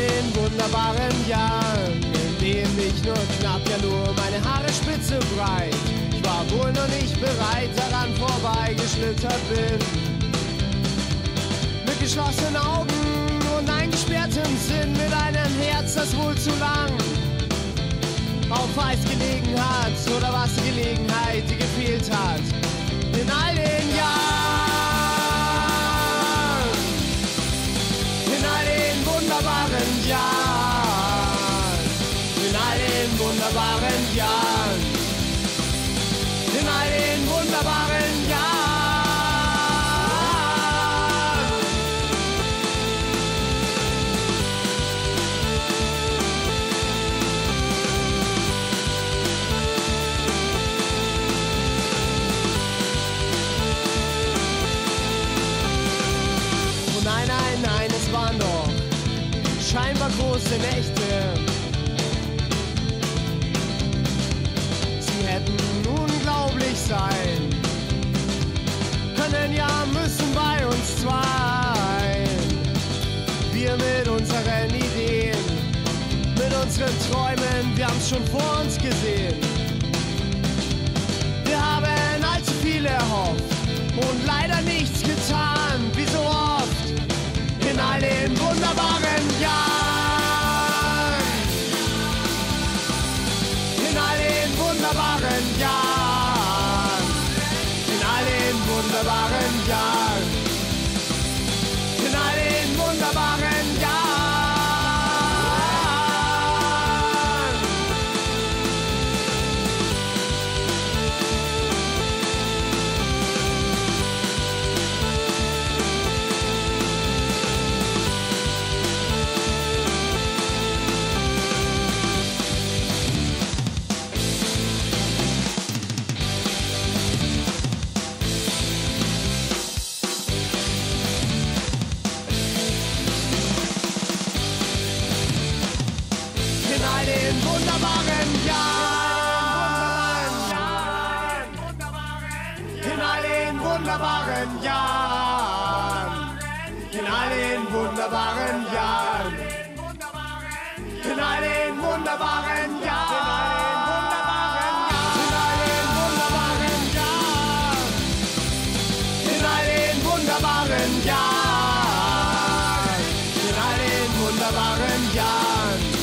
den wunderbaren Jahren, in denen ich nur knapp, ja nur meine Haare spitze breit. Ich war wohl noch nicht bereit, daran vorbeigeschlittert bin. Mit geschlossenen Augen und eingesperrtem Sinn, mit einem Herz, das wohl zu lang auf Eis gelegen hat, oder was die Gelegenheit, die gefehlt hat. In all den Jahren, in all den wunderbaren Jahren, in all den wunderbaren Jahren, in all den wunderbaren Jahren. Nein, es waren doch scheinbar große Nächte. Sie hätten unglaublich sein können, ja müssen bei uns zwei. Wir mit unseren Ideen, mit unseren Träumen, wir haben's schon vor uns gesehen. Wir haben allzu viel erhofft und leider nichts getan, wie so oft. In all den wunderbaren Jahren, in all den wunderbaren Jahren, in all den wunderbaren Jahren, in all den wunderbaren Jahren. Wunderbaren Jahren, in all den wunderbaren Jahren, in all den wunderbaren Jahren, in all den wunderbaren Jahren, in all den wunderbaren Jahren, in all den wunderbaren Jahren.